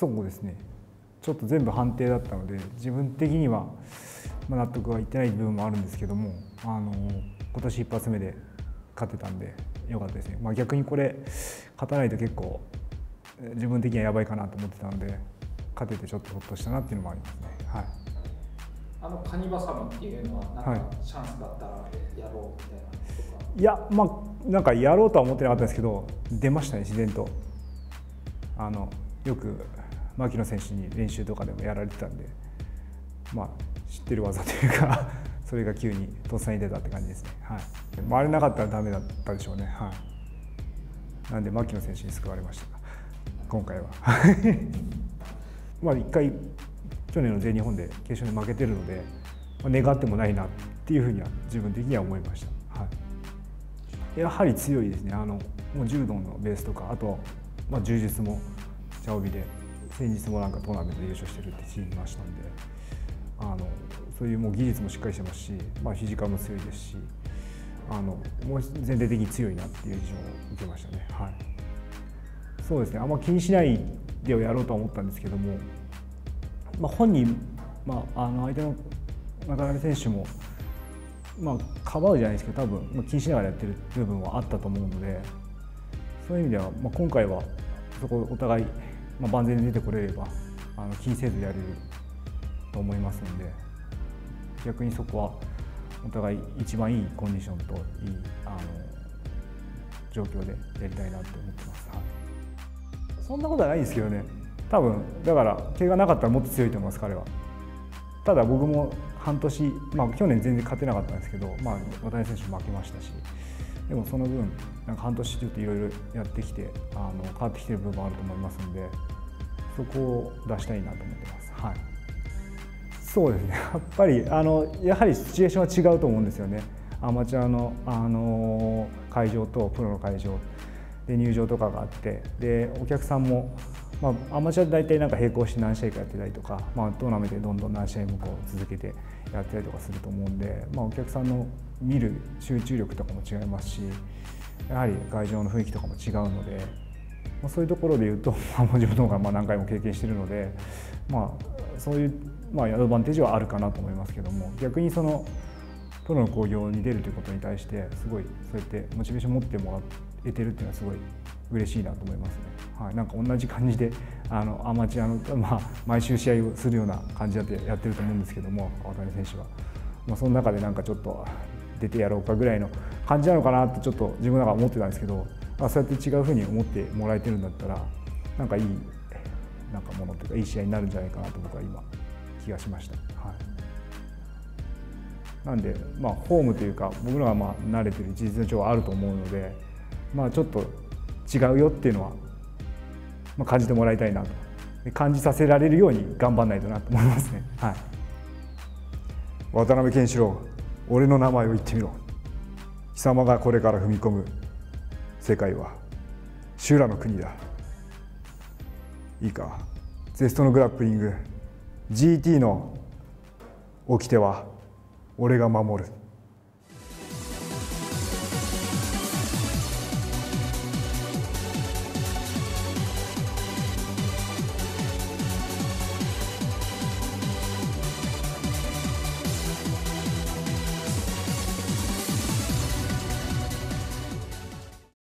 そうですね、ちょっと全部判定だったので自分的には納得はいってない部分もあるんですけども、今年一発目で勝てたんで良かったですね。逆にこれ勝たないと結構自分的にはやばいかなと思ってたので、勝ててちょっとほっとしたなっていうのもありますね。はい、 カニバサミっていうのはなんかチャンスだったらやろうみたいなとか、 いやなんかやろうとは思ってなかったんですけど出ましたね、自然と。よく牧野選手に練習とかでもやられてたんで、知ってる技というかそれが急にとっさに出たって感じですね。はい、あれなかったらダメだったでしょうね。はい、なんで牧野選手に救われました今回は。一回去年の全日本で決勝に負けてるので、願ってもないなっていうふうには自分的には思いました。はい、やはり強いですね。もう柔道のベースとか、あと、柔術も茶帯で先日もなんかトーナメントで優勝してるって聞きましたんで、そういうもう技術もしっかりしてますし、フィジカルも強いですし、もう全体的に強いなっていう印象を受けましたね。はい、そうですね、あんま気にしないでやろうとは思ったんですけども、本人、相手の渡辺選手も、かばうじゃないですけど、多分気にしながらやってる部分はあったと思うので、そういう意味では、今回はそこお互い、万全に出てこれれば気にせずやれると思いますので、逆にそこはお互い一番いいコンディションといい状況でやりたいなと思ってます。はい、そんなことはないですけどね。多分だから怪我なかったらもっと強いと思います、彼は。ただ僕も半年、去年全然勝てなかったんですけど、渡辺選手負けましたし、でもその分なんか半年ちょっといろいろやってきて変わってきてる部分あると思いますので、そこを出したいなと思ってます。はい、そうですね、やっぱりやはりシチュエーションは違うと思うんですよね。アマチュアの、会場とプロの会場で入場とかがあって、でお客さんも、アマチュアで大体なんか並行して何試合かやってたりとか、トーナメントでどんどん何試合も続けてやってたりとかすると思うんで、お客さんの見る集中力とかも違いますし、やはり会場の雰囲気とかも違うので、そういうところでいうと、自分の方が何回も経験しているので、そういうアドバンテージはあるかなと思いますけども、逆にそのプロの興行に出るということに対してすごいそうやってモチベーション持ってもらえてるっていうのはすごい嬉しいなと思いますね。はい、なんか同じ感じでアマチュアの、毎週試合をするような感じでやってると思うんですけども、渡辺選手は、その中でなんかちょっと出てやろうかぐらいの感じなのかなってちょっと自分の中で思ってたんですけど、そうやって違うふうに思ってもらえてるんだったら、なんかいいなんかものというかいい試合になるんじゃないかなと僕は今気がしました。はい、なんでホームというか僕らが慣れてる事実上はあると思うので、ちょっと違うよっていうのは、感じてもらいたいなと、感じさせられるように頑張らないとなと思いますね。はい、渡辺健志郎、俺の名前を言ってみろ。貴様がこれから踏み込む世界は修羅の国だ。いいか、ゼストのグラップリング GT の掟は俺が守る。